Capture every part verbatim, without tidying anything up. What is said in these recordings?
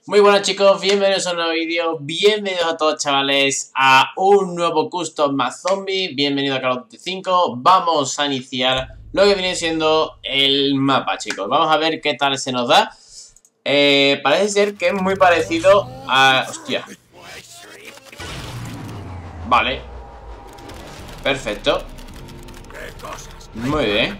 Muy buenas chicos, bienvenidos a un nuevo vídeo, bienvenidos a todos chavales a un nuevo Custom más Zombie, bienvenido a Call of Duty cinco, vamos a iniciar lo que viene siendo el mapa chicos, vamos a ver qué tal se nos da, eh, parece ser que es muy parecido a... hostia. Vale. Perfecto. Muy bien.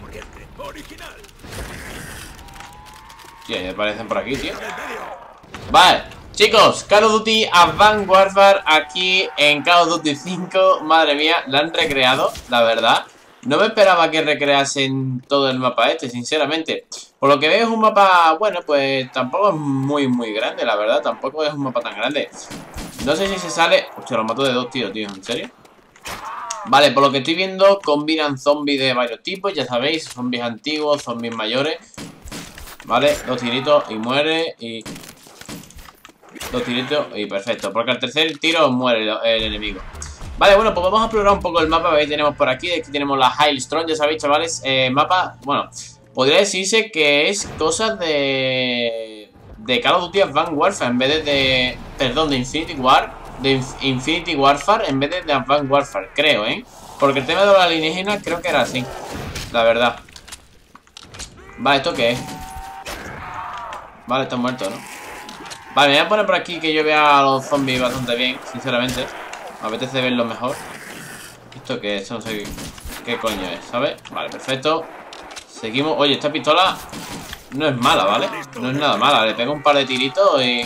Tío, me aparecen por aquí, tío. Vale, chicos, Call of Duty Advanced Warfare aquí en Call of Duty cinco. Madre mía, la han recreado, la verdad. No me esperaba que recreasen todo el mapa este, sinceramente. Por lo que veo es un mapa, bueno, pues tampoco es muy, muy grande, la verdad. Tampoco es un mapa tan grande. No sé si se sale... Hostia, lo mato de dos tiros, tío, ¿en serio? Vale, por lo que estoy viendo, combinan zombies de varios tipos, ya sabéis. Zombies antiguos, zombies mayores. Vale, dos tiritos y muere y... Dos tiritos y perfecto, porque al tercer tiro muere el, el enemigo. Vale, bueno, pues vamos a explorar un poco el mapa. Veis, tenemos por aquí, aquí tenemos la Hailstorm, ya sabéis, chavales. eh, Mapa, bueno, podría decirse que es cosas de... De Call of Duty Advanced Warfare en vez de... de perdón, de Infinity War. De Inf Infinity Warfare en vez de, de Advanced Warfare, creo, ¿eh? Porque el tema de la alienígena creo que era así, la verdad. Vale, ¿esto qué es? Vale, está muerto, ¿no? Vale, me voy a poner por aquí que yo vea a los zombies bastante bien, sinceramente. Me apetece verlo mejor. ¿Esto qué es? No sé qué coño es, ¿sabes? Vale, perfecto. Seguimos. Oye, esta pistola no es mala, ¿vale? No es nada mala. Le pego un par de tiritos y...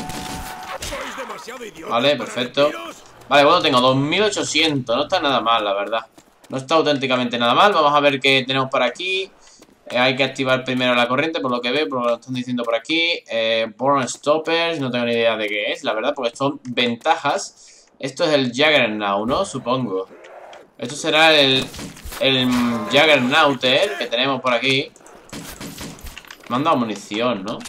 Vale, perfecto. Vale, bueno, tengo dos mil ochocientos. No está nada mal, la verdad. No está auténticamente nada mal. Vamos a ver qué tenemos por aquí. Eh, hay que activar primero la corriente, por lo que veo, por lo que están diciendo por aquí. Eh, Born Stoppers, no tengo ni idea de qué es, la verdad, porque son ventajas. Esto es el Juggernaut, ¿no? Supongo. Esto será el, el Juggernauter que tenemos por aquí. Me han dado munición, ¿no?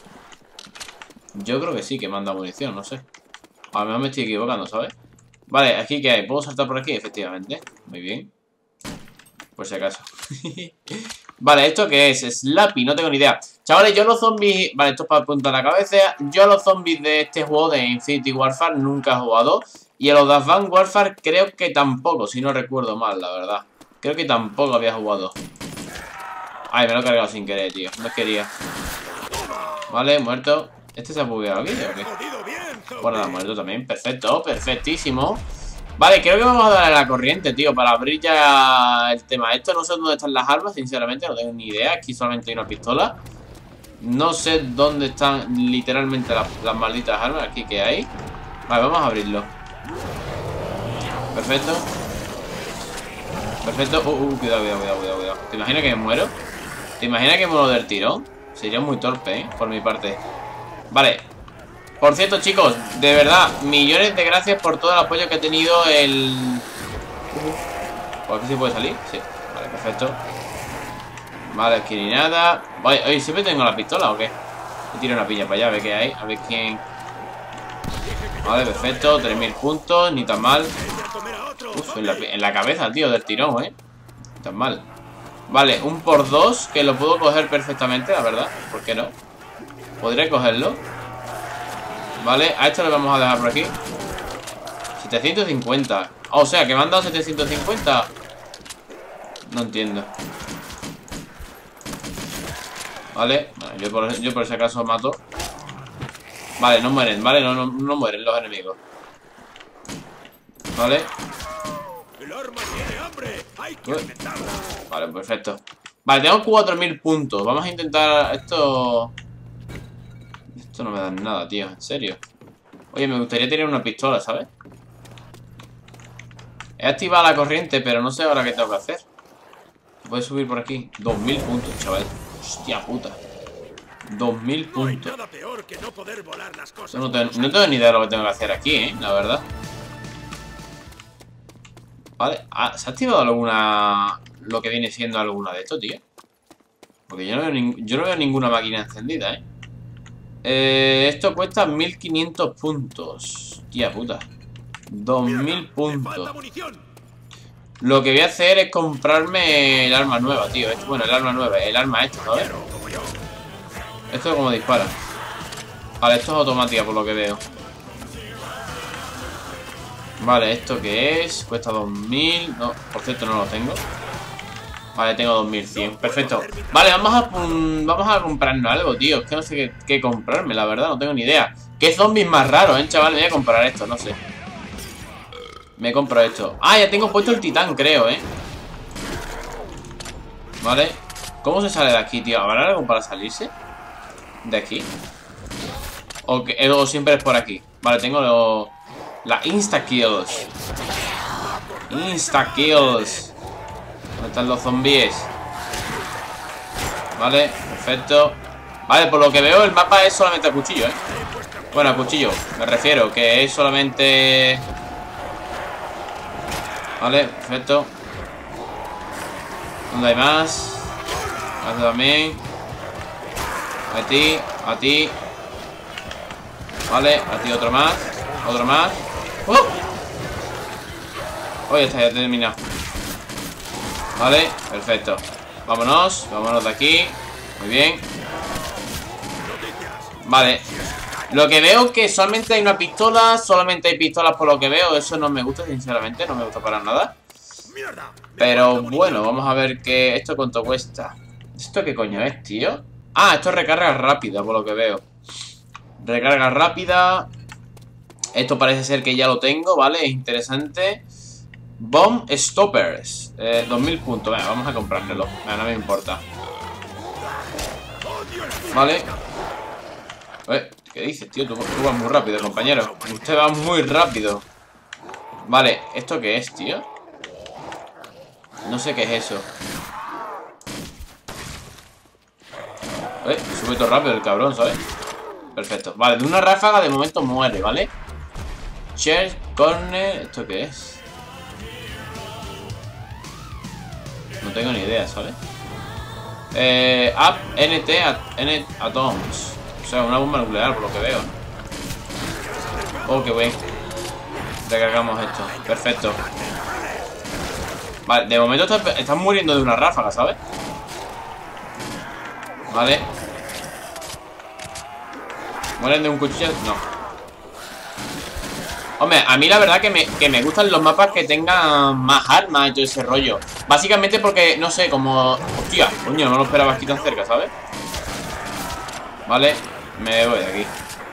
Yo creo que sí que me han dado munición, no sé. A lo mejor me estoy equivocando, ¿sabes? Vale, ¿aquí qué hay? ¿Puedo saltar por aquí? Efectivamente. Muy bien. Por si acaso. Vale, ¿esto qué es? Slappy, no tengo ni idea. Chavales, yo los zombies... Vale, esto es para apuntar la cabeza. Yo los zombies de este juego de Infinity Warfare nunca he jugado. Y a los de Advanced Warfare creo que tampoco, si no recuerdo mal, la verdad. Creo que tampoco había jugado. Ay, me lo he cargado sin querer, tío. No quería. Vale, muerto. ¿Este se ha bugueado aquí o qué? Bueno, ha muerto también. Perfecto, perfectísimo. Vale, creo que vamos a darle a la corriente, tío, para abrir ya el tema. Esto no sé dónde están las armas, sinceramente, no tengo ni idea. Aquí solamente hay una pistola. No sé dónde están literalmente las, las malditas armas. Aquí que hay. Vale, vamos a abrirlo. Perfecto. Perfecto. Uh, uh, cuidado, cuidado, cuidado, cuidado, cuidado. ¿Te imaginas que me muero? ¿Te imaginas que me muero del tirón? Sería muy torpe, ¿eh? Por mi parte. Vale. Por cierto, chicos, de verdad, millones de gracias por todo el apoyo que ha tenido el... ¿Por aquí se puede salir? Sí, vale, perfecto. Vale, aquí ni nada. Oye, oye, ¿siempre tengo la pistola o qué? Me tiro una piña para allá, a ver qué hay. A ver quién... Vale, perfecto, tres mil puntos, ni tan mal. Uf, en la, en la cabeza, tío, del tirón, ¿eh? Ni tan mal. Vale, un por dos, que lo puedo coger perfectamente, la verdad. ¿Por qué no? ¿Podré cogerlo? Vale, a esto lo vamos a dejar por aquí. setecientos cincuenta. O sea, que me han dado setecientos cincuenta. No entiendo. Vale, bueno, yo, por, yo por si acaso mato. Vale, no mueren, vale, no, no, no mueren los enemigos. Vale. Uy. Vale, perfecto. Vale, tengo cuatro mil puntos. Vamos a intentar esto... Esto no me da nada, tío, en serio. Oye, me gustaría tener una pistola, ¿sabes? He activado la corriente, pero no sé ahora qué tengo que hacer. Puedes subir por aquí. dos mil puntos, chaval. Hostia puta. dos mil puntos. No tengo, no tengo ni idea de lo que tengo que hacer aquí, ¿eh? La verdad. Vale. Ah, ¿se ha activado alguna... Lo que viene siendo alguna de estos, tío? Porque yo no veo, yo no veo ninguna máquina encendida, ¿eh? Eh, esto cuesta mil quinientos puntos. Tía puta. dos mil puntos. Lo que voy a hacer es comprarme el arma nueva, tío. Bueno, el arma nueva, el arma esta, ¿sabes? Esto es como dispara. Vale, esto es automática por lo que veo. Vale, ¿esto qué es? Cuesta dos mil. No, por cierto no lo tengo. Vale, tengo dos mil cien. Perfecto. Vale, vamos a, um, vamos a comprarnos algo, tío. Es que no sé qué, qué comprarme, la verdad. No tengo ni idea. ¿Qué zombies más raros, eh, chaval? Me voy a comprar esto, no sé. Me compro esto. Ah, ya tengo puesto el titán, creo, eh. Vale. ¿Cómo se sale de aquí, tío? ¿Habrá algo para salirse? ¿De aquí? ¿O, que, o siempre es por aquí? Vale, tengo lo, la insta-kills. Insta-kills. ¿Dónde están los zombies? Vale, perfecto. Vale, por lo que veo el mapa es solamente a cuchillo, eh. Bueno, a cuchillo, me refiero, que es solamente... Vale, perfecto. ¿Dónde hay más? Este también. A ti, a ti. Vale, a ti otro más. Otro más. ¡Uh! Oh, ya está, ya he terminado. Vale, perfecto. Vámonos, vámonos de aquí. Muy bien. Vale. Lo que veo que solamente hay una pistola. Solamente hay pistolas por lo que veo. Eso no me gusta, sinceramente. No me gusta para nada. Pero bueno, vamos a ver qué... ¿Esto cuánto cuesta? ¿Esto qué coño es, tío? Ah, esto es recarga rápida, por lo que veo. Recarga rápida. Esto parece ser que ya lo tengo, ¿vale? Es interesante. Bomb Stoppers, eh, dos mil puntos. Venga, vamos a comprármelo. Venga, no me importa. Vale. Eh, ¿qué dices, tío? Tú, tú vas muy rápido, compañero. Usted va muy rápido. Vale, ¿esto qué es, tío? No sé qué es eso. Eh, sube todo rápido el cabrón, ¿sabes? Perfecto. Vale, de una ráfaga de momento muere, ¿vale? Chair, corner... ¿Esto qué es? No tengo ni idea, ¿sabes? Eh, up N T N atoms. O sea, una bomba nuclear, por lo que veo, ¿no? Oh, qué bien. Recargamos esto. Perfecto. Vale, de momento están, están muriendo de una ráfaga, ¿sabes? Vale. ¿Mueren de un cuchillo? No. Hombre, a mí la verdad que me, que me gustan los mapas que tengan más armas y todo ese rollo. Básicamente porque, no sé, como... Hostia, coño, no me lo esperaba aquí tan cerca, ¿sabes? Vale, me voy de aquí.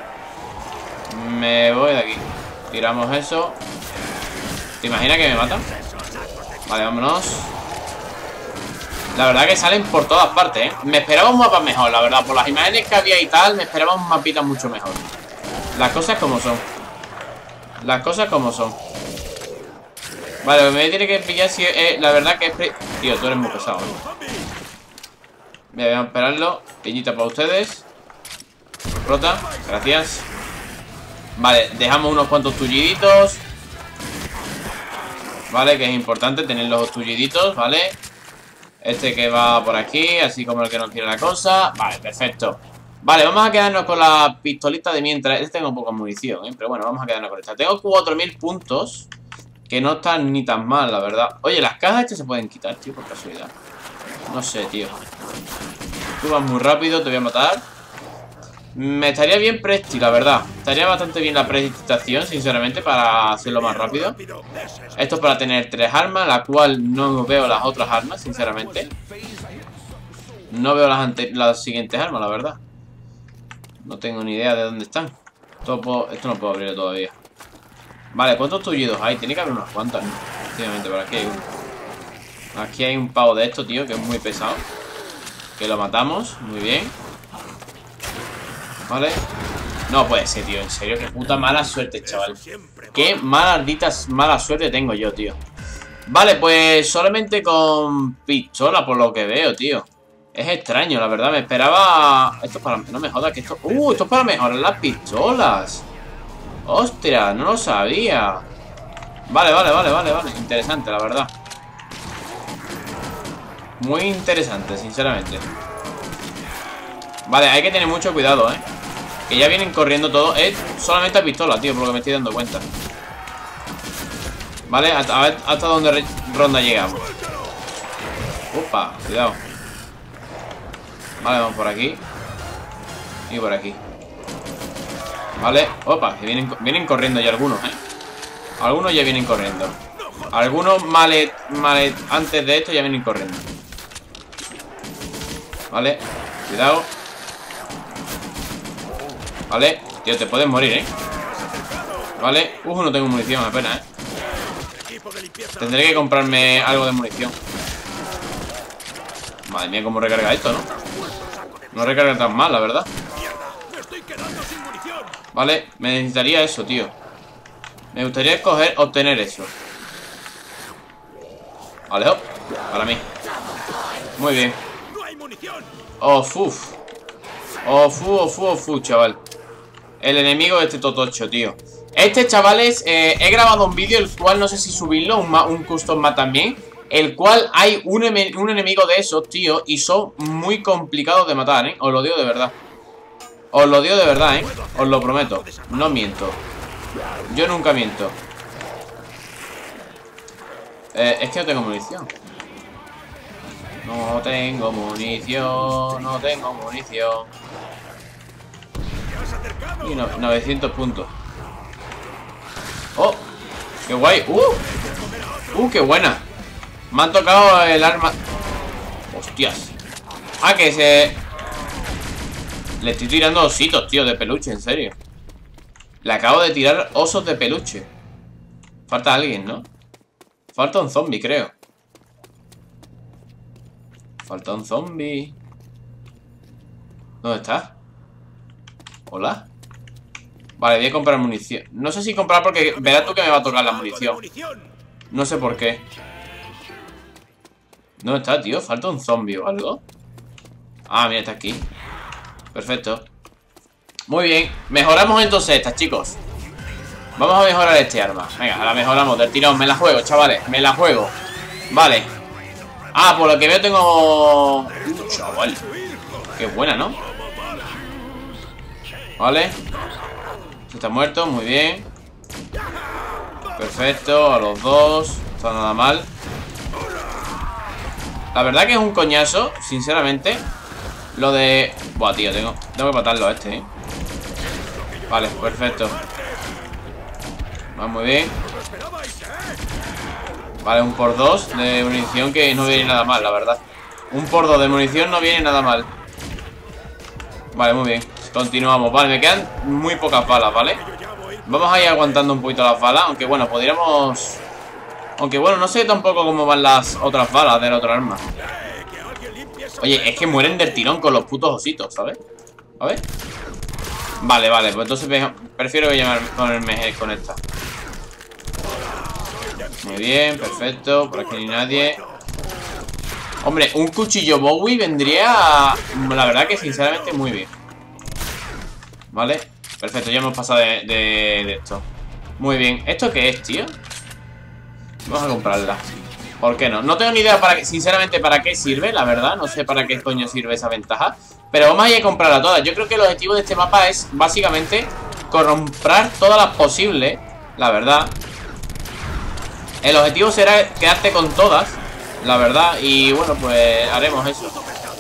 Me voy de aquí. Tiramos eso. ¿Te imaginas que me matan? Vale, vámonos. La verdad que salen por todas partes, ¿eh? Me esperaba un mapa mejor, la verdad. Por las imágenes que había y tal, me esperaba un mapita mucho mejor. Las cosas como son. Las cosas como son. Vale, me tiene que pillar si... Eh, la verdad que es... Tío, tú eres muy pesado, ¿eh? Voy a esperarlo. Piñita para ustedes. Rota, gracias. Vale, dejamos unos cuantos tulliditos. Vale, que es importante tener los tulliditos, ¿vale? Este que va por aquí, así como el que no quiere la cosa. Vale, perfecto. Vale, vamos a quedarnos con la pistolita de mientras. Este tengo poca munición, ¿eh? Pero bueno, vamos a quedarnos con esta. Tengo cuatro mil puntos, que no están ni tan mal, la verdad. Oye, las cajas estas se pueden quitar, tío, por casualidad. No sé, tío. Tú vas muy rápido, te voy a matar. Me estaría bien Presti, la verdad. Estaría bastante bien la prestitación, sinceramente, para hacerlo más rápido. Esto es para tener tres armas, la cual no veo las otras armas, sinceramente. No veo las, ante las siguientes armas, la verdad. No tengo ni idea de dónde están. Esto, puedo, esto no puedo abrirlo todavía. Vale, ¿cuántos tullidos hay? Tiene que haber unas cuantas, ¿no? Efectivamente, por aquí hay uno. Aquí hay un pavo de esto, tío, que es muy pesado. Que lo matamos, muy bien. Vale. No puede ser, tío, en serio, qué puta mala suerte, chaval. Qué maldita mala suerte tengo yo, tío. Vale, pues solamente con pistola, por lo que veo, tío. Es extraño, la verdad, me esperaba... Esto es para... No me jodas que esto... Uh, esto es para mejorar las pistolas. Ostras, no lo sabía. Vale, vale, vale, vale, vale. Interesante, la verdad. Muy interesante, sinceramente. Vale, hay que tener mucho cuidado, eh. Que ya vienen corriendo todos. Es solamente a pistola, tío, por lo que me estoy dando cuenta. Vale, hasta, a ver hasta dónde ronda llegamos. Upa, cuidado. Vale, vamos por aquí. Y por aquí. Vale, opa, que vienen, vienen corriendo ya algunos, ¿eh? Algunos ya vienen corriendo. Algunos malet, malet antes de esto ya vienen corriendo. Vale, cuidado. Vale, tío, te puedes morir, ¿eh? Vale, uf, no tengo munición apenas, ¿eh? Tendré que comprarme algo de munición. Madre mía, cómo recarga esto, ¿no? No recarga tan mal, la verdad. Vale, me necesitaría eso, tío. Me gustaría escoger, obtener eso. Vale, hop, para mí. Muy bien. Oh, fuf. Oh, fu, oh, fu, oh, fu, chaval. El enemigo de este totocho, tío. Este, chavales, eh, he grabado un vídeo, el cual no sé si subirlo, un, un custom map también, el cual hay un, un enemigo de esos, tío, y son muy complicados de matar, ¿eh? Os lo digo de verdad. Os lo digo de verdad, ¿eh? Os lo prometo. No miento. Yo nunca miento. Eh, es que no tengo munición. No tengo munición. No tengo munición. Y no, novecientos puntos. Oh, qué guay. Uh, uh, qué buena. Me han tocado el arma. Hostias. Ah, que se... Le estoy tirando ositos, tío, de peluche, en serio. Le acabo de tirar osos de peluche. Falta alguien, ¿no? Falta un zombie, creo. Falta un zombie. ¿Dónde está? Hola. Vale, voy a comprar munición. No sé si comprar porque verás tú que me va a tocar la munición. No sé por qué. ¿Dónde está, tío? Falta un zombie o algo. Ah, mira, está aquí. Perfecto. Muy bien, mejoramos entonces estas, chicos. Vamos a mejorar este arma. Venga, la mejoramos del tirón. Me la juego, chavales, me la juego. Vale. Ah, por lo que veo tengo... Uh, chaval. Qué buena, ¿no? Vale. Está muerto, muy bien. Perfecto, a los dos. No está nada mal. La verdad que es un coñazo, sinceramente. Lo de... Buah, tío, tengo, tengo que matarlo a este, ¿eh? Vale, perfecto. Va muy bien. Vale, un por dos de munición que no viene nada mal, la verdad. Un por dos de munición no viene nada mal. Vale, muy bien. Continuamos. Vale, me quedan muy pocas balas, ¿vale? Vamos a ir aguantando un poquito las balas. Aunque bueno, podríamos... Aunque bueno, no sé tampoco cómo van las otras balas del otro arma. Oye, es que mueren del tirón con los putos ositos, ¿sabes? A ver. Vale, vale, pues entonces prefiero ponerme con esta. Muy bien, perfecto. Por aquí ni nadie. Hombre, un cuchillo Bowie vendría... La verdad que sinceramente muy bien. Vale, perfecto, ya hemos pasado de, de, de esto. Muy bien, ¿esto qué es, tío? Vamos a comprarla. ¿Por qué no? No tengo ni idea, para qué, sinceramente, para qué sirve, la verdad. No sé para qué coño sirve esa ventaja. Pero vamos a ir a comprarla todas. Yo creo que el objetivo de este mapa es, básicamente, comprar todas las posibles. La verdad. El objetivo será quedarte con todas, la verdad. Y bueno, pues haremos eso.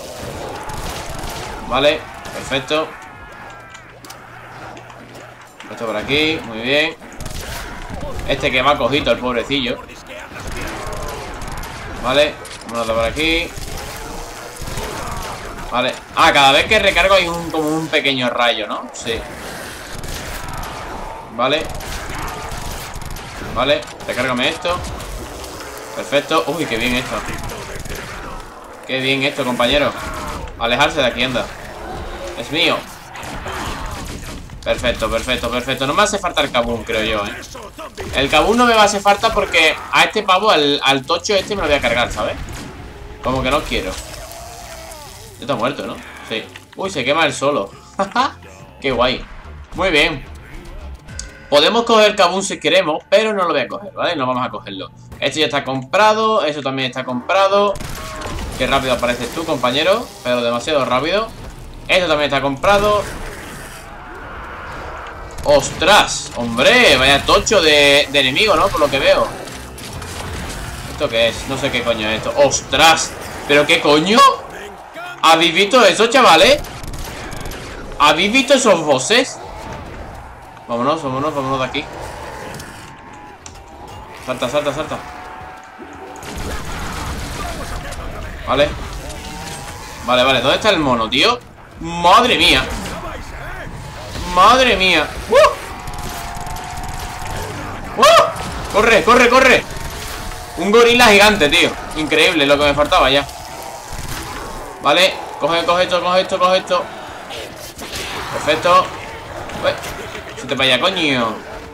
Vale, perfecto. Esto por aquí, muy bien. Este que va cogido, el pobrecillo. Vale, vámonos de por aquí. Vale, ah, cada vez que recargo hay un, como un pequeño rayo, ¿no? Sí. Vale. Vale, recárgame esto. Perfecto, uy, qué bien esto. Qué bien esto, compañero. Alejarse de aquí, anda. Es mío. Perfecto, perfecto, perfecto. No me hace falta el kabum, creo yo, ¿eh? El kabum no me va a hacer falta porque a este pavo, al, al tocho este, me lo voy a cargar, ¿sabes? Como que no quiero. Ya está muerto, ¿no? Sí. Uy, se quema él solo. Qué guay. Muy bien. Podemos coger kabum si queremos, pero no lo voy a coger, ¿vale? No vamos a cogerlo. Este ya está comprado, eso también está comprado. Qué rápido apareces tú, compañero. Pero demasiado rápido. Esto también está comprado. ¡Ostras! Hombre, vaya tocho de, de enemigo, ¿no? Por lo que veo. ¿Esto qué es? No sé qué coño es esto. ¡Ostras! ¿Pero qué coño? ¿Habéis visto eso, chavales? ¿Habéis visto esos bosses? Vámonos, vámonos, vámonos de aquí. Salta, salta, salta. Vale. Vale, vale, ¿dónde está el mono, tío? Madre mía. Madre mía. ¡Uh! ¡Uh! Corre, corre, corre. Un gorila gigante, tío. Increíble, lo que me faltaba ya. Vale, coge, coge esto, coge esto, coge esto. Perfecto. Ué, se te vaya, coño.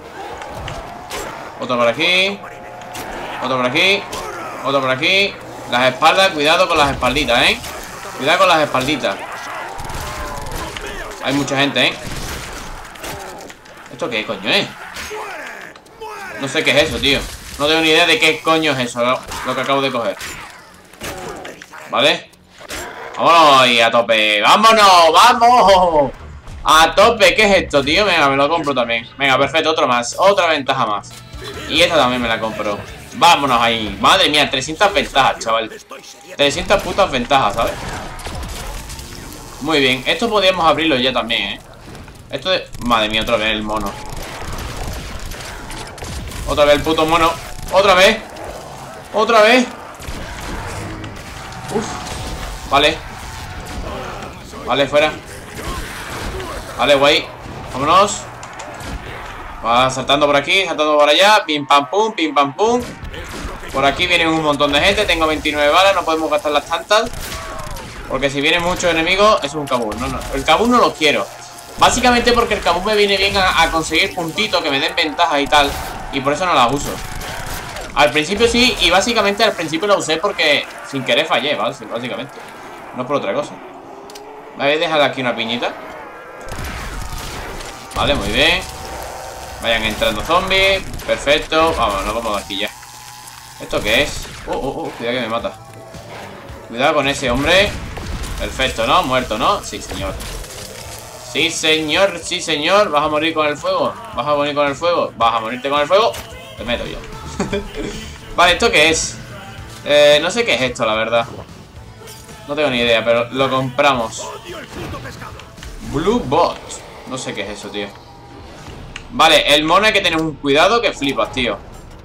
Otro por aquí. Otro por aquí. Otro por aquí. Las espaldas, cuidado con las espalditas, ¿eh? Cuidado con las espalditas. Hay mucha gente, ¿eh? ¿Esto qué coño es? No sé qué es eso, tío. No tengo ni idea de qué coño es eso, lo, lo que acabo de coger. ¿Vale? Vámonos ahí a tope. ¡Vámonos! ¡Vamos! A tope, ¿qué es esto, tío? Venga, me lo compro también. Venga, perfecto, otro más. Otra ventaja más. Y esta también me la compro. Vámonos ahí. Madre mía, trescientas ventajas, chaval. trescientas putas ventajas, ¿sabes? Muy bien. Esto podríamos abrirlo ya también, ¿eh? Esto de... Madre mía, otra vez el mono. Otra vez el puto mono. Otra vez. Otra vez. Uf. Vale. Vale, fuera. Vale, guay. Vámonos. Va saltando por aquí, saltando por allá. Pim pam pum, pim pam pum. Por aquí vienen un montón de gente. Tengo veintinueve balas, no podemos gastar las tantas. Porque si vienen muchos enemigos, eso es un kabul. No, no. El kabul no lo quiero. Básicamente porque el kabul me viene bien a, a conseguir puntitos que me den ventaja y tal. Y por eso no la uso. Al principio sí, y básicamente al principio la usé porque sin querer fallé, ¿vale? Básicamente. No por otra cosa. Me habéis dejado aquí una piñita. Vale, muy bien. Vayan entrando zombies. Perfecto. Vamos, nos vamos de aquí ya. ¿Esto qué es? Oh, oh, oh, cuidado que me mata. Cuidado con ese hombre. Perfecto, ¿no? Muerto, ¿no? Sí, señor. Sí, señor, sí, señor. ¿Vas a morir con el fuego? ¿Vas a morir con el fuego? ¿Vas a morirte con el fuego? Te meto yo. Vale, ¿esto qué es? Eh, no sé qué es esto, la verdad. No tengo ni idea, pero lo compramos. Blue Bot. No sé qué es eso, tío. Vale, el mono hay que tener un cuidado que flipas, tío.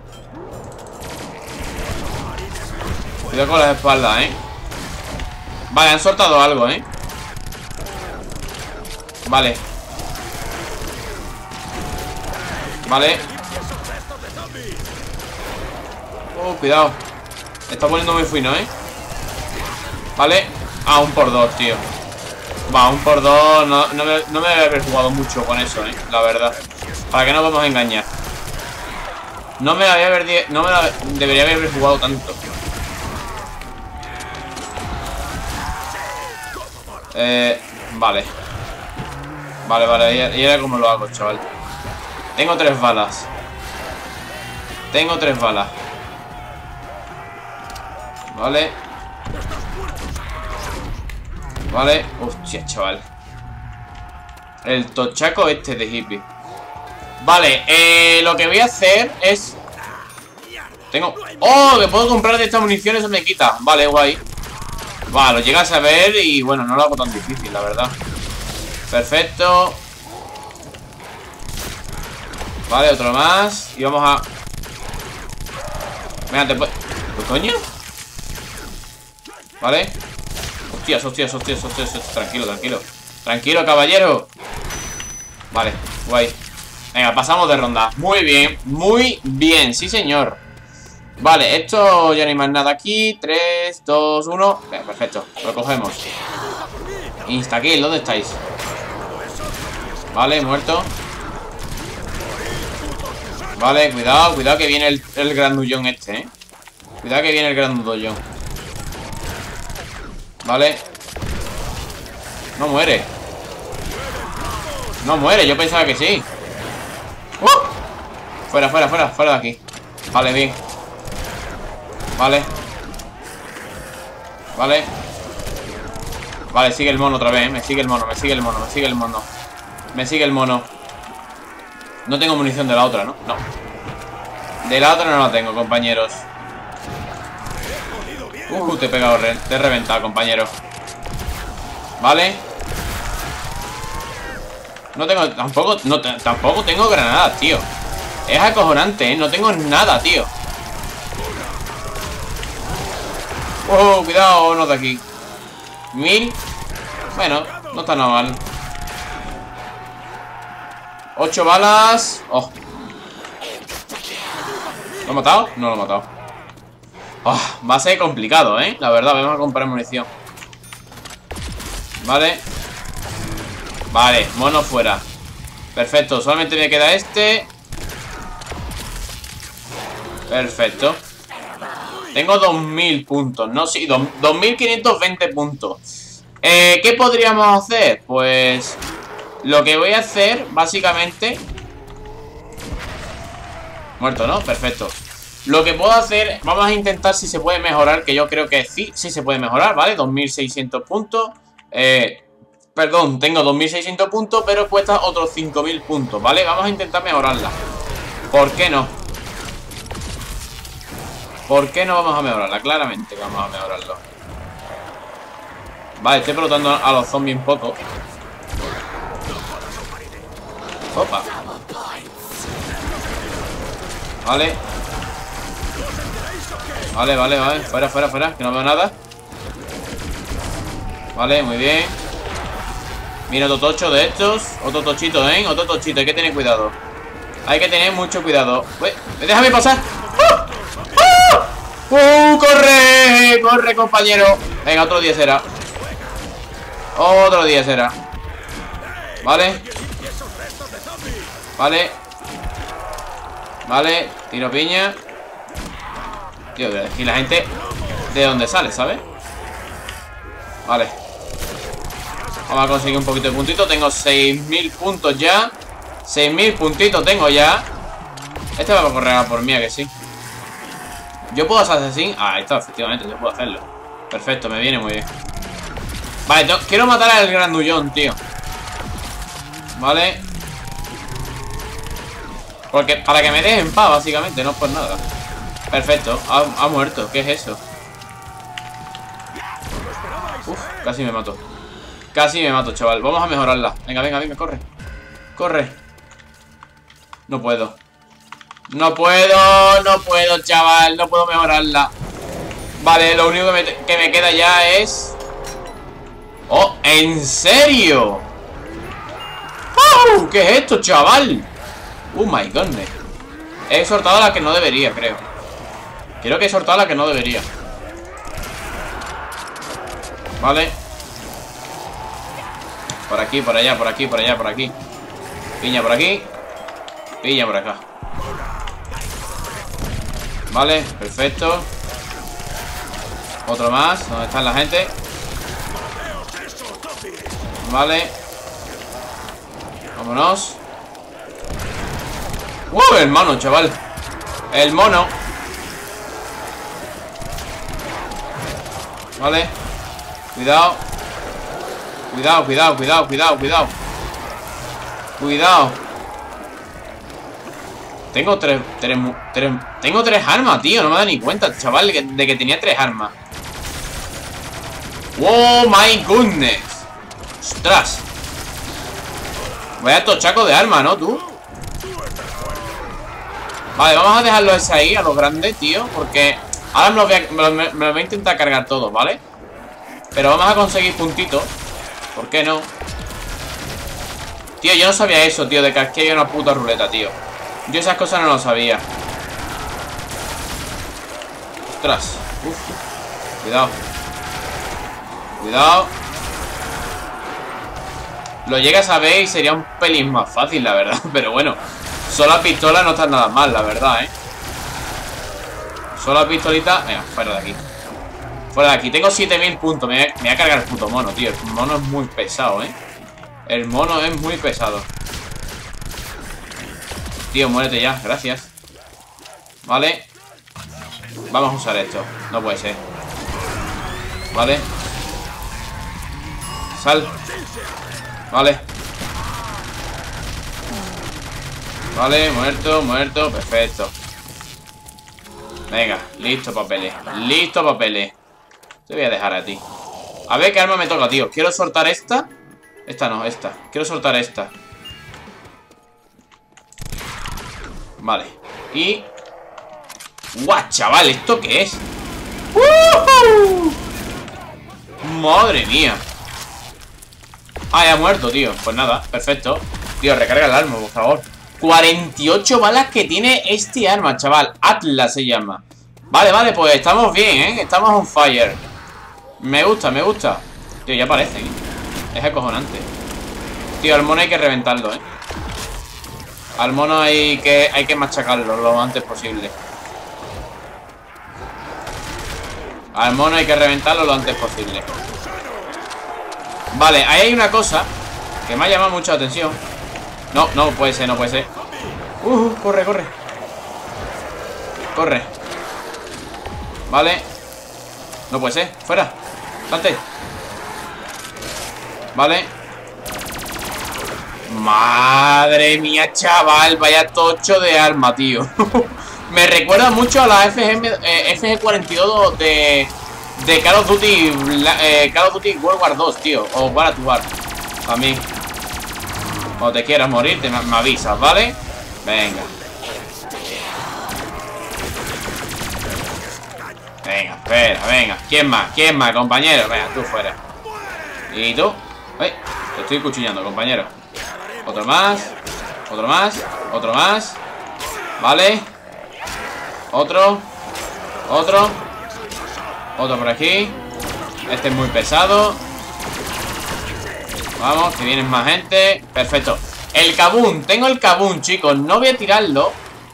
Cuidado con las espaldas, ¿eh? Vale, han soltado algo, ¿eh? Vale. Vale. Oh, cuidado. Está poniendo muy fino, ¿eh? Vale. Ah, un por dos, tío. Va, un por dos. No, no, me, no me debe haber jugado mucho con eso, ¿eh? La verdad. Para que no vamos a engañar. No me la había haber, no me la debería haber jugado tanto. Eh, vale. Vale, vale, y ahora cómo lo hago, chaval. Tengo tres balas. Tengo tres balas. Vale. Vale. Hostia, chaval. El tochaco este de hippie. Vale, eh, lo que voy a hacer es... Tengo... ¡Oh! Que puedo comprar de estas municiones, eso me quita. Vale, guay. Vale, lo llegas a ver y bueno, no lo hago tan difícil, la verdad. Perfecto. Vale, otro más. Y vamos a... Venga, te puedo... ¿Qué coño? Vale. Hostias, hostias, hostias, hostias, hostias. Tranquilo, tranquilo. Tranquilo, caballero. Vale, guay. Venga, pasamos de ronda. Muy bien, muy bien, sí señor. Vale, esto ya no hay más nada aquí. tres, dos, uno. Venga, perfecto, lo cogemos. Instakill, ¿dónde estáis? Vale, muerto. Vale, cuidado, cuidado que viene el, el grandullón este, eh. Cuidado que viene el grandullón. Vale. No muere. No muere, yo pensaba que sí. ¡Uh! Fuera, fuera, fuera, fuera de aquí. Vale, bien. Vale. Vale. Vale, sigue el mono otra vez, ¿eh? Me sigue el mono, me sigue el mono, me sigue el mono. Me sigue el mono. No tengo munición de la otra, ¿no? No. De la otra no la tengo, compañeros. Uh, te he pegado, te he reventado, compañero. Vale. No tengo, tampoco, no, tampoco tengo granadas, tío. Es acojonante, ¿eh? No tengo nada, tío. Oh, cuidado, no de aquí. Mil. Bueno, no está nada mal. Ocho balas. Oh. ¿Lo he matado? No lo he matado. Oh, va a ser complicado, ¿eh? La verdad, vamos a comprar munición. Vale. Vale, mono fuera. Perfecto, solamente me queda este. Perfecto. Tengo dos mil puntos, ¿no? Sí, dos mil quinientos veinte puntos. eh, ¿Qué podríamos hacer? Pues lo que voy a hacer, básicamente... Muerto, ¿no? Perfecto. Lo que puedo hacer, vamos a intentar si se puede mejorar, que yo creo que sí, sí se puede mejorar, ¿vale? dos mil seiscientos puntos. Eh... Perdón, tengo dos mil seiscientos puntos, pero cuesta otros cinco mil puntos, ¿vale? Vamos a intentar mejorarla. ¿Por qué no? ¿Por qué no vamos a mejorarla? Claramente que vamos a mejorarlo. Vale, estoy pelotando a los zombies un poco. Opa. Vale. Vale, vale, vale. Fuera, fuera, fuera, que no veo nada. Vale, muy bien. Mira, otro tocho de estos. Otro tochito, ¿eh? Otro tochito, hay que tener cuidado. Hay que tener mucho cuidado. Uy, déjame pasar. ¡Oh! ¡Uh! ¡Corre! ¡Corre, compañero! Venga, otro día será. Otro día será. Vale. Vale. Vale. Tiro piña. Tío, aquí la gente de dónde sale, ¿sabes? Vale. Vamos a conseguir un poquito de puntito. Tengo seis mil puntos ya. seis mil puntitos tengo ya. Este va a correr a por mí, ¿a que sí? ¿Yo puedo hacer así? Ah, ahí está, efectivamente, yo puedo hacerlo. Perfecto, me viene muy bien. Vale, no, quiero matar al grandullón, tío. Vale. Porque para que me dejen en paz, básicamente, no por nada. Perfecto, ha, ha muerto. ¿Qué es eso? Uf, casi me mato. Casi me mato, chaval. Vamos a mejorarla. Venga, venga, venga, corre. Corre. No puedo. No puedo, no puedo, chaval. No puedo mejorarla. Vale, lo único que me, que me queda ya es... ¡Oh! ¿En serio? ¡Oh! ¿Qué es esto, chaval? Oh my goodness. He soltado a la que no debería, creo. Creo que he soltado a la que no debería. Vale. Por aquí, por allá, por aquí, por allá, por aquí. Piña por aquí. Piña por acá. Vale, perfecto. Otro más. ¿Dónde está la gente? Vale. Vámonos. ¡Wow! El mono, chaval. El mono. Vale. Cuidado. Cuidado, cuidado, cuidado, cuidado, cuidado. Cuidado. Tengo tres, tres, tres Tengo tres armas, tío. No me da ni cuenta, chaval, de que, de que tenía tres armas. ¡Oh, my goodness! ¡Ostras! Vaya tochaco de armas, ¿no, tú? Vale, vamos a dejarlo ese ahí, a los grandes, tío. Porque ahora me lo voy a, me lo, me lo voy a intentar cargar todos, ¿vale? Pero vamos a conseguir puntitos. ¿Por qué no? Tío, yo no sabía eso, tío. De que aquí hay una puta ruleta, tío. Yo esas cosas no lo sabía. Ostras. Uf. Cuidado. Cuidado. Lo llegas a ver y sería un pelín más fácil, la verdad. Pero bueno, solo la pistola no está nada mal, la verdad, ¿eh? Solo la pistolita. Venga, fuera de aquí. Fuera de aquí. Tengo siete mil puntos. Me voy, a, me voy a cargar el puto mono, tío. El mono es muy pesado, ¿eh? El mono es muy pesado. Tío, muérete ya. Gracias. Vale. Vamos a usar esto. No puede ser. Vale. Sal. Vale. Vale, muerto, muerto. Perfecto. Venga, listo papeles. Listo papeles. Te voy a dejar a ti. A ver qué arma me toca, tío. Quiero soltar esta. Esta no, esta. Quiero soltar esta. Vale. Y... ¡guau, chaval! ¿Esto qué es? ¡Uh-huh! ¡Madre mía! Ah, ya ha muerto, tío. Pues nada, perfecto. Tío, recarga el arma, por favor. cuarenta y ocho balas que tiene este arma, chaval. Atlas se llama. Vale, vale, pues estamos bien, ¿eh? Estamos on fire. Me gusta, me gusta. Tío, ya aparecen, ¿eh? Es acojonante. Tío, al mono hay que reventarlo, ¿eh? Al mono hay que, hay que machacarlo lo antes posible. Al mono hay que reventarlo lo antes posible. Vale, ahí hay una cosa que me ha llamado mucho la atención. No, no puede ser, no puede ser. Uh, corre, corre. Corre. Vale. No puede ser, fuera. Salte. Vale. Madre mía, chaval. Vaya tocho de arma, tío. Me recuerda mucho a la F G cuarenta y dos de, de Call of Duty eh, Call of Duty World War dos, tío. O War at War. A mí. Cuando te quieras morir, te, me avisas, ¿vale? Venga. Venga, espera, venga. ¿Quién más? ¿Quién más, compañero? Venga, tú fuera. ¿Y tú? Ay, te estoy cuchillando, compañero. Otro más. Otro más. Otro más. Vale. Otro. Otro. Otro por aquí. Este es muy pesado. Vamos, que vienen más gente. Perfecto. El Kaboom. Tengo el Kaboom, chicos. No voy a tirarlo.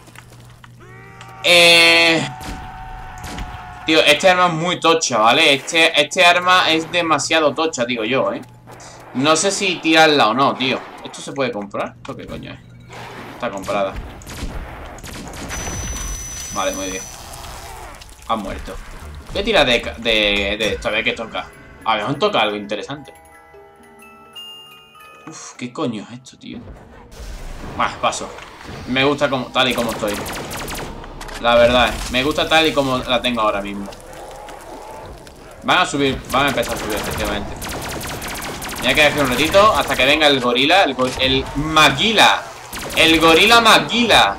Eh... Tío, este arma es muy tocha, ¿vale? Este, este arma es demasiado tocha, digo yo, ¿eh? No sé si tirarla o no, tío. ¿Esto se puede comprar? ¿Esto qué coño es? Está comprada. Vale, muy bien. Ha muerto. Voy a tirar de, de, de esto, a ver qué toca. A ver, me toca algo interesante. Uf, ¿qué coño es esto, tío? Más, paso. Me gusta como, tal y como estoy. La verdad, me gusta tal y como la tengo ahora mismo. Van a subir, van a empezar a subir, efectivamente. Me voy a quedar aquí un ratito hasta que venga el gorila. El, go el Maguila. El gorila Maguila.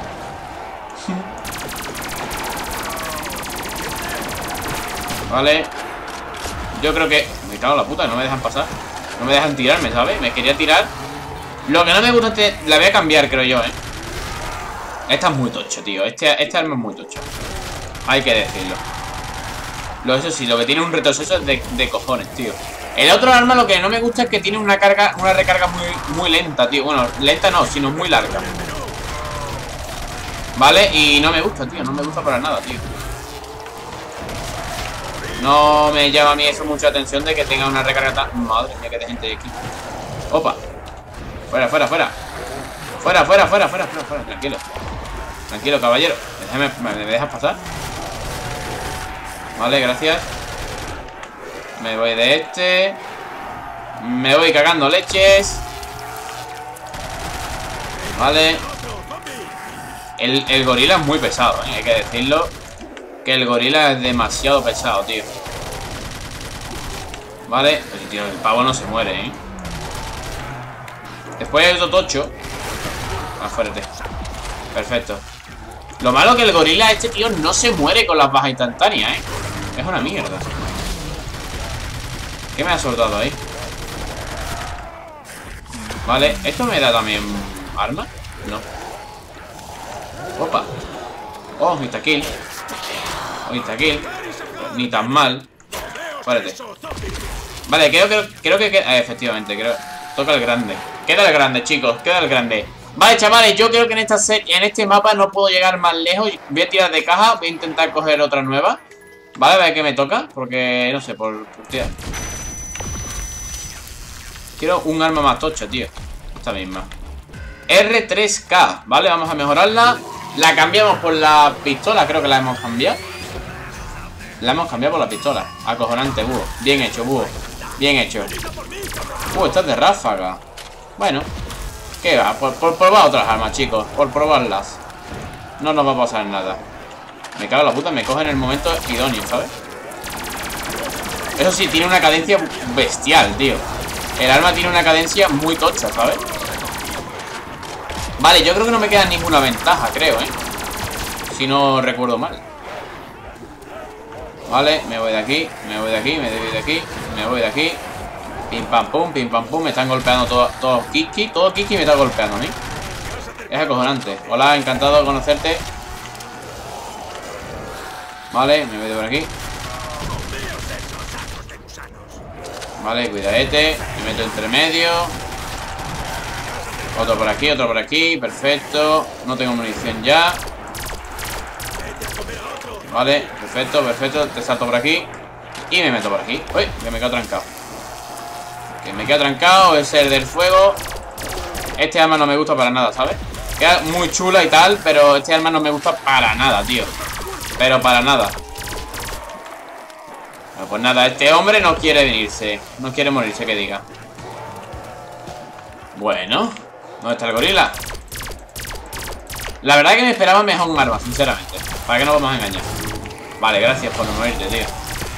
Vale. Yo creo que... me cago en la puta, no me dejan pasar. No me dejan tirarme, ¿sabes? Me quería tirar. Lo que no me gusta es que... la voy a cambiar, creo yo, ¿eh? Esta es muy tocho, tío. Este, este arma es muy tocho. Hay que decirlo. Lo, eso sí, lo que tiene un retroceso es de, de cojones, tío. El otro arma lo que no me gusta es que tiene una carga, una recarga muy, muy lenta, tío. Bueno, lenta no, sino muy larga. Vale, y no me gusta, tío. No me gusta para nada, tío. No me llama a mí eso mucha atención de que tenga una recarga tan... Madre mía, que de gente aquí. Opa. Fuera, fuera, fuera. Fuera, fuera, fuera, fuera, fuera, fuera. Tranquilo. Tranquilo, caballero. Déjame, ¿me dejas pasar? Vale, gracias. Me voy de este. Me voy cagando leches. Vale. El, el gorila es muy pesado, ¿eh? Hay que decirlo. Que el gorila es demasiado pesado, tío. Vale. Pues, tío, el pavo no se muere, ¿eh? Después hay otro tocho. Más fuerte. Perfecto. Lo malo que el gorila este, tío, no se muere con las bajas instantáneas, ¿eh? Es una mierda. ¿Qué me ha soltado ahí? Vale, ¿esto me da también arma? No. Opa. Oh, insta-kill. Oh, insta-kill. Ni tan mal. Espérate. Vale, creo, creo, creo que queda... Eh, efectivamente, creo... Toca el grande. Queda el grande, chicos, queda el grande. Vale, chavales, yo creo que en esta serie, en este mapa no puedo llegar más lejos. Voy a tirar de caja, voy a intentar coger otra nueva. Vale, a ver qué me toca. Porque, no sé, por... Hostia. Quiero un arma más tocha, tío. Esta misma R tres K, vale, vamos a mejorarla. La cambiamos por la pistola, creo que la hemos cambiado. La hemos cambiado por la pistola. Acojonante, búho. Bien hecho, búho. Bien hecho. Uh, esta es de ráfaga. Bueno, ¿qué va? Por, por probar otras armas, chicos. Por probarlas. No nos va a pasar nada. Me cago en la puta, me coge en el momento idóneo, ¿sabes? Eso sí, tiene una cadencia bestial, tío. El arma tiene una cadencia muy tocha, ¿sabes? Vale, yo creo que no me queda ninguna ventaja, creo, ¿eh? Si no recuerdo mal. Vale, me voy de aquí, me voy de aquí, me voy de aquí, me voy de aquí. Pim pam pum, pim pam pum. Me están golpeando todos todo Kiki. Todo Kiki me está golpeando a mí. Es acojonante. Hola, encantado de conocerte. Vale, me voy de por aquí. Vale, cuidadete. Me meto entre medio. Otro por aquí, otro por aquí. Perfecto. No tengo munición ya. Vale, perfecto, perfecto. Te salto por aquí. Y me meto por aquí. Uy, que me quedo trancado. Que me quedo trancado. Es el del fuego. Este arma no me gusta para nada, ¿sabes? Queda muy chula y tal, pero este arma no me gusta para nada, tío. Pero para nada. Bueno, pues nada, este hombre no quiere venirse. No quiere morirse, que diga. Bueno, ¿dónde está el gorila? La verdad es que me esperaba mejor un arma, sinceramente. ¿Para qué nos vamos a engañar? Vale, gracias por no morirte, tío.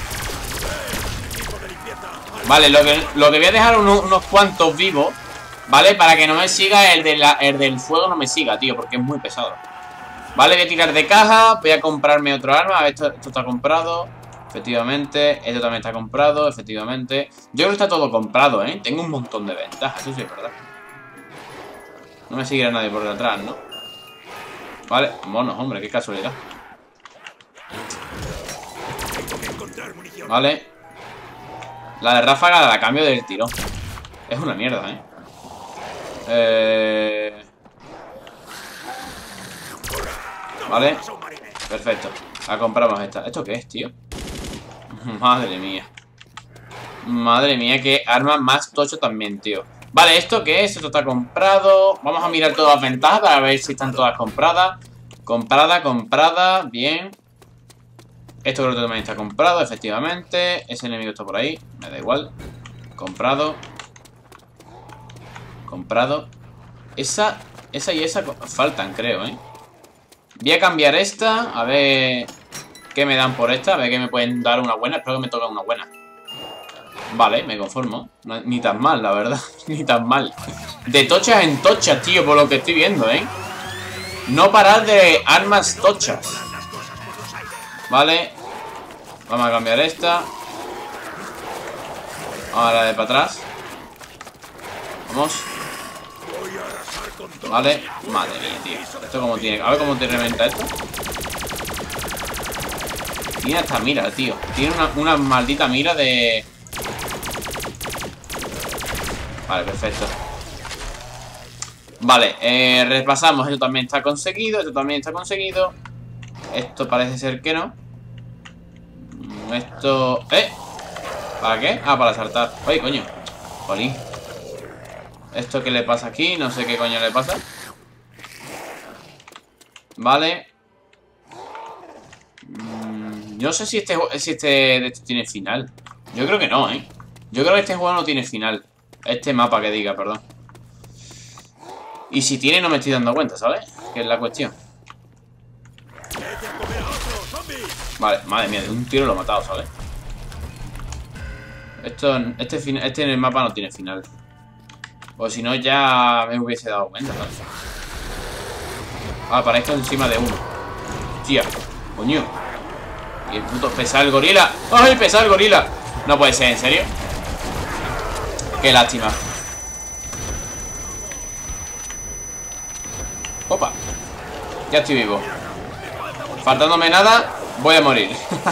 Vale, lo que, lo que voy a dejar unos, unos cuantos vivos, ¿vale? Para que no me siga el, de la, el del fuego, no me siga, tío, porque es muy pesado. Vale, voy a tirar de caja. Voy a comprarme otro arma. A ver, esto, esto está comprado. Efectivamente, esto también está comprado. Efectivamente, yo creo que está todo comprado, ¿eh? Tengo un montón de ventajas, eso sí es verdad. No me seguirá nadie por detrás, ¿no? Vale, monos, hombre, qué casualidad. Vale. La de ráfaga la cambio del tirón. Es una mierda, ¿eh? Eh... Vale. Perfecto. La compramos esta. ¿Esto qué es, tío? Madre mía. Madre mía, qué arma más tocho también, tío. Vale, ¿esto qué es? Esto está comprado. Vamos a mirar todas las ventajas para ver si están todas compradas. Comprada, comprada. Bien. Esto creo que también está comprado, efectivamente. Ese enemigo está por ahí. Me da igual. Comprado. Comprado. Esa, esa y esa faltan, creo, ¿eh? Voy a cambiar esta. A ver qué me dan por esta. A ver qué me pueden dar una buena. Espero que me toque una buena. Vale, me conformo. No, ni tan mal, la verdad. Ni tan mal. De tochas en tochas, tío, por lo que estoy viendo, ¿eh? No parar de armas tochas. Vale. Vamos a cambiar esta. Vamos a la de para atrás. Vamos. Vale. Madre mía, tío. Esto como tiene. A ver cómo te reventa esto. Tiene hasta mira, tío. Tiene una, una maldita mira de... Vale, perfecto. Vale, eh, repasamos. Esto también está conseguido. Esto también está conseguido. Esto parece ser que no. Esto... ¿Eh? ¿Para qué? Ah, para saltar. Oye, coño. Jolín. ¿Esto qué le pasa aquí? No sé qué coño le pasa. Vale. Mm, yo no sé si este, si este de esto tiene final. Yo creo que no, ¿eh? Yo creo que este juego no tiene final. Este mapa que diga, perdón. Y si tiene no me estoy dando cuenta, ¿sabes? Que es la cuestión. Vale, madre mía, de un tiro lo he matado, ¿sabes? Esto, este, este en el mapa no tiene final. O si no ya me hubiese dado cuenta, ¿sabes? Ah, aparezco encima de uno. Tía, coño. Y el puto pesa el gorila. ¡Ay, pesa el gorila! No puede ser, ¿en serio? Qué lástima. Opa. Ya estoy vivo. Faltándome nada, voy a morir.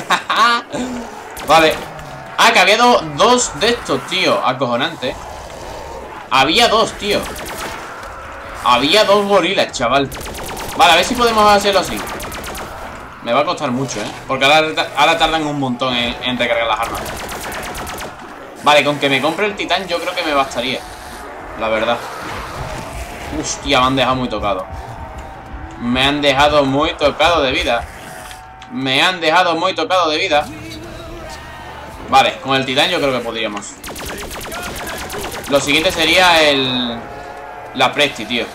Vale. Ah, que había do dos de estos, tío. Acojonante. Había dos, tío. Había dos gorilas, chaval. Vale, a ver si podemos hacerlo así. Me va a costar mucho, ¿eh? Porque ahora, ahora tardan un montón en, en recargar las armas. Vale, con que me compre el titán yo creo que me bastaría. La verdad. Hostia, me han dejado muy tocado. Me han dejado muy tocado de vida. Me han dejado muy tocado de vida. Vale, con el titán yo creo que podríamos. Lo siguiente sería el... La Presti, tío.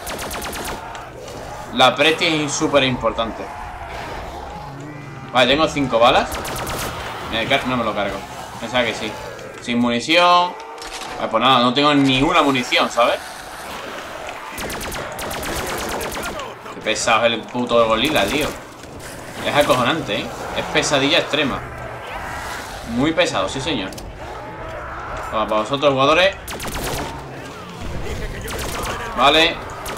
La Presti es súper importante. Vale, tengo cinco balas. No me lo cargo. Pensaba que sí. Sin munición. Vale, pues nada, no tengo ni una munición, ¿sabes? Qué pesado es el puto gorila, tío. Es acojonante, ¿eh? Es pesadilla extrema. Muy pesado, sí señor. Vamos, para vosotros, jugadores. Vale.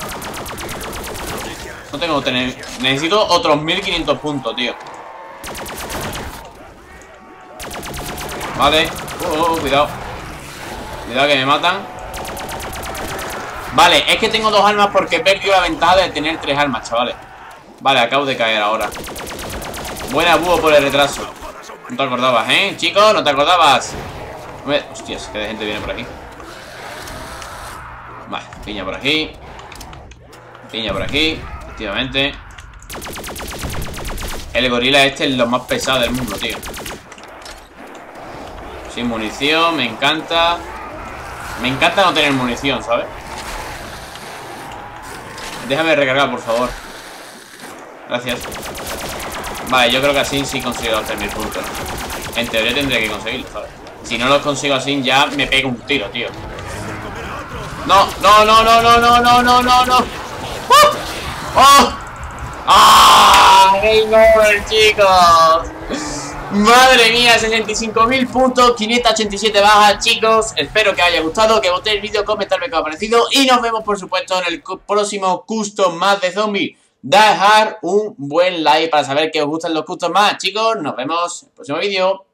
No tengo que tener... Necesito otros mil quinientos puntos, tío. Vale. Uh, uh, cuidado. Cuidado que me matan. Vale, es que tengo dos armas porque he perdido la ventaja de tener tres armas, chavales. Vale, acabo de caer ahora. Buena, búho, por el retraso. No te acordabas, ¿eh? Chicos, no te acordabas. Hostias, que de gente viene por aquí. Vale, piña por aquí. Piña por aquí. Efectivamente. El gorila este es lo más pesado del mundo, tío. Sin munición, me encanta. Me encanta no tener munición, ¿sabes? Déjame recargar, por favor. Gracias. Vale, yo creo que así sí consigo los tres mil puntos. En teoría tendré que conseguirlo, ¿sabes? Si no los consigo así, ya me pego un tiro, tío. No, no, no, no, no, no, no, no, no, no. ¡Oh! ¡Oh! ¡Ah! ¡Game over, chicos! Madre mía, sesenta y cinco mil puntos, quinientas ochenta y siete bajas, chicos. Espero que os haya gustado, que votéis el vídeo, comentarme qué os ha parecido. Y nos vemos, por supuesto, en el próximo custom más de zombies. Dejar un buen like para saber que os gustan los custom más, chicos. Nos vemos en el próximo vídeo.